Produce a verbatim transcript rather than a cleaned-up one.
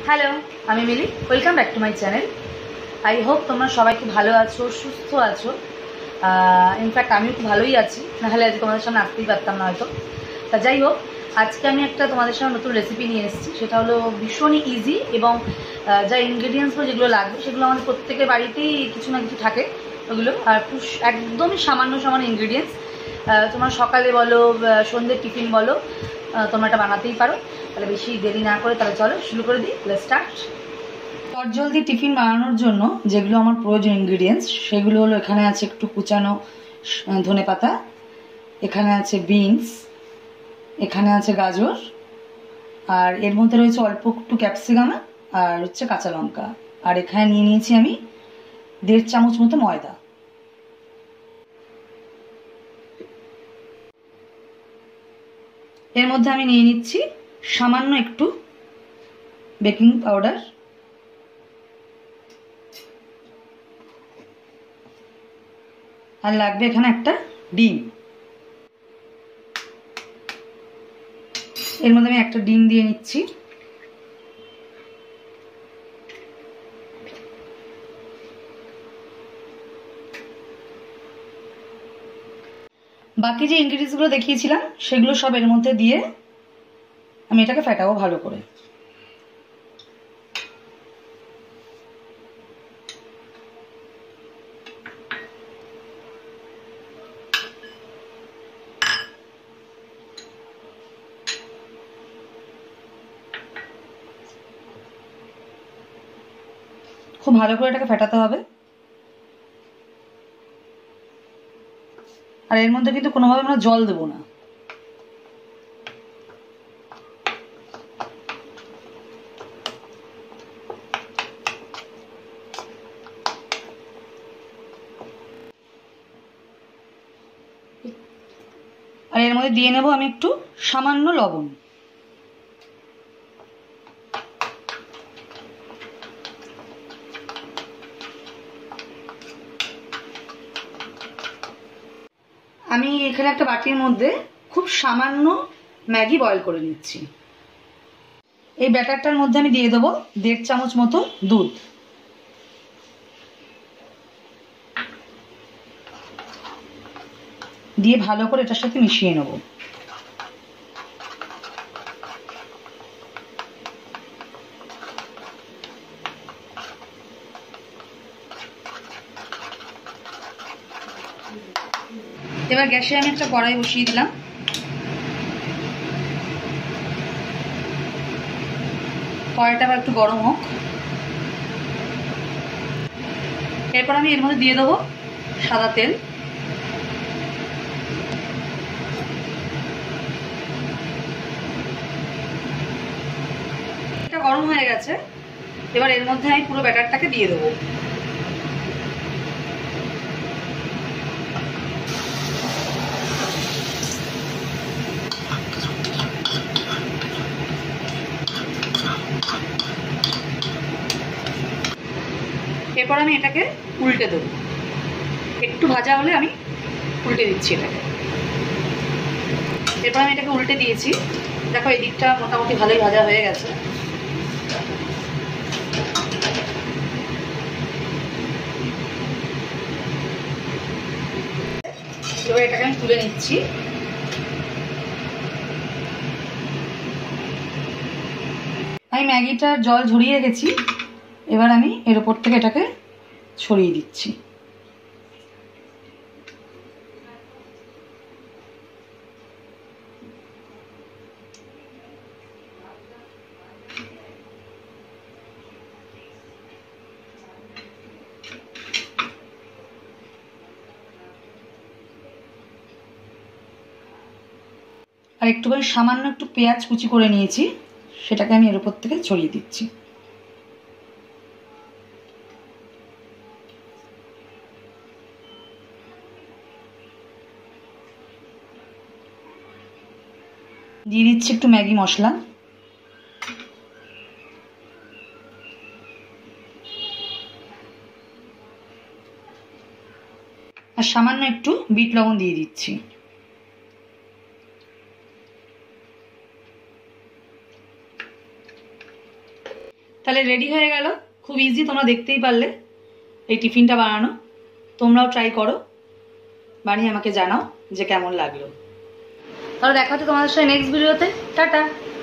Hello, আমি Mili. Welcome back to my channel. I hope তোমরা সবাই খুব ভালো আছো, সুস্থ আছো। ইনফ্যাক্ট আমিও খুব ভালোই আছি, নাহলে আজকে তোমাদের সামনে আসতেই পারতাম না হয়তো। তা যাই হোক, আজকে আমি একটা তোমাদের সামনে নতুন রেসিপি নিয়ে এসেছি। সেটা হলো ভীষণই ইজি এবং যা ইনগ্রেডিয়েন্টসগুলো যেগুলো লাগবে সেগুলো আমাদের প্রত্যেকের বাড়িতেই কিছু না কিছু থাকে ওগুলো। আর একদমই সামান্য সামান্য ইনগ্রেডিয়েন্টস। তোমার সকালে বলো, সন্ধ্যের টিফিন বলো, তোমরা এটা বানাতেই পারো। তাহলে বেশি দেরি না করে তাহলে চলো শুরু করে দিই। Let's start. চটজলদি টিফিন বানানোর জন্য যেগুলো আমার প্রয়োজন ইনগ্রিডিয়েন্টস সেগুলো হলো, এখানে আছে একটু কুচানো ধনেপাতা, এখানে আছে বিনস, এখানে আছে গাজর, আর এর মধ্যে রয়েছে অল্প একটু ক্যাপসিকাম আর হচ্ছে কাঁচা লঙ্কা। আর এখানে নিয়ে নিয়েছি আমি দেড় চামচ মতো ময়দা। এর মধ্যে আমি নিয়ে নিচ্ছি সামান্য একটু বেকিং পাউডার, আর লাগবে এখানে একটা ডিম। এর মধ্যে আমি একটা ডিম দিয়ে নিচ্ছি। বাকি যে ইনগ্রিডিয়েন্টসগুলো দেখিয়েছিলাম সেগুলো সব এর মধ্যে দিয়ে আমি এটাকে ফেটাবো ভালো করে। খুব ভালো করে এটাকে ফেটাতে হবে। আর এর মধ্যে কিন্তু কোনোভাবে আমরা জল দেবো না। আর এর মধ্যে দিয়ে নেব আমি একটু সামান্য লবণ। আমি এখানে একটা বাটির মধ্যে খুব সামান্য ম্যাগি বয়েল করে নিচ্ছি। এই ব্যাটারটার মধ্যে আমি দিয়ে দেবো দেড় চামচ মতো দুধ। দিয়ে ভালো করে এটার সাথে মিশিয়ে নেব। এবার গ্যাসে আমি একটা কড়াই বসিয়ে দিলাম। কড়াইটা আবার একটু গরম হোক। এরপর আমি এর মধ্যে দিয়ে দেবো সাদা তেল। এটা গরম হয়ে গেছে। এবার এর মধ্যে আমি পুরো ব্যাটারটাকে দিয়ে দেবো। এরপর আমি এটাকে উল্টে দেবো। একটু ভাজা হলে আমি উল্টে দিচ্ছি এটাকে। এরপর আমি এটাকে উল্টে দিয়েছি। দেখো এই দিকটা মোটামুটি ভালোই ভাজা হয়ে গেছে। এবার এটাকে আমি তুলে নিচ্ছি। আমি ম্যাগিটার জল ঝরিয়ে গেছি। এবার আমি এর উপর থেকে এটাকে ছড়িয়ে দিচ্ছি। আর একটুখানি সামান্য একটু পেঁয়াজ কুচি করে নিয়েছি, সেটাকে আমি এর উপর থেকে ছড়িয়ে দিচ্ছি। দিয়ে দিচ্ছি একটু ম্যাগি মশলা। আর সামান্য একটু বিট লবণ দিয়ে দিচ্ছি। তাহলে রেডি হয়ে গেল, খুব ইজি, তোমরা দেখতেই পারলে এই টিফিনটা বানানো। তোমরাও ট্রাই করো, বানিয়ে আমাকে জানাও যে কেমন লাগলো। তাহলে দেখা হচ্ছে তোমাদের সাথে নেক্সট ভিডিওতে। টাটা।